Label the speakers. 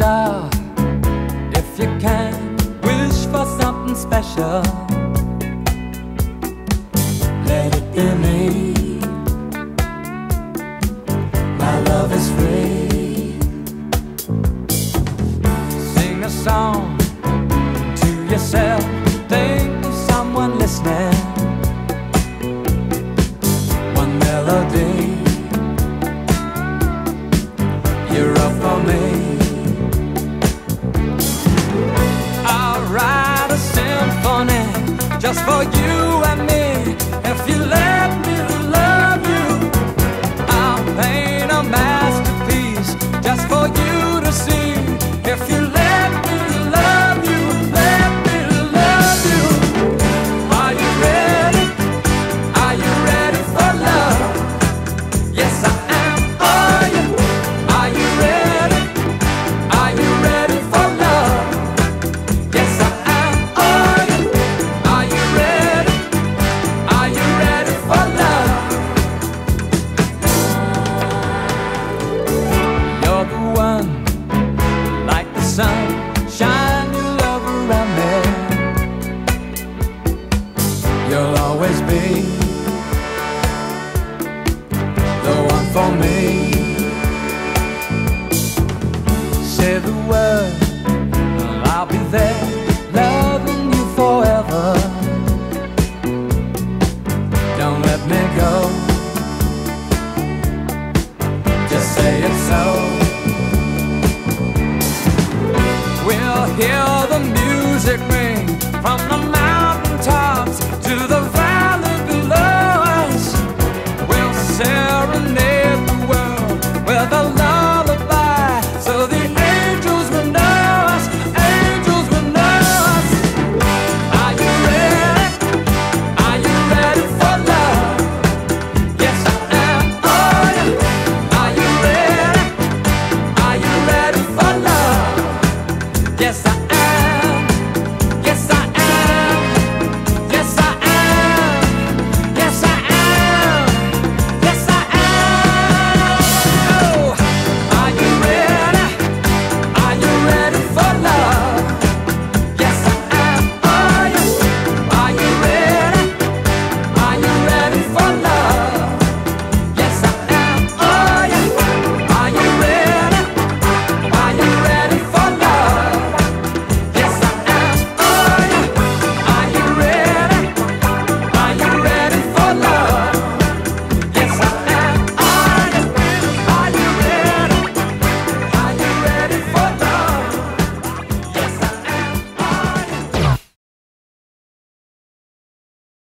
Speaker 1: star, if you can, wish for something special. Let it be me. My love is free. Sing a song to yourself. Think of someone listening. One melody, you're up for me. I'll write a symphony just for you and me. If you let me love you, I'll paint a masterpiece just for you to see. If you let me love you, let me love you. Are you ready? Are you ready for love? Yes, I am. Are you? Are you ready? Are you ready for love? Yes, I am. Are you? Are you ready? Are you ready for love? You're the one, like the sun, shine your love around me. You'll always be the one for me. Say the word, and I'll be there, loving you forever. Don't let me go, just say it's so. We'll hear the music ring from the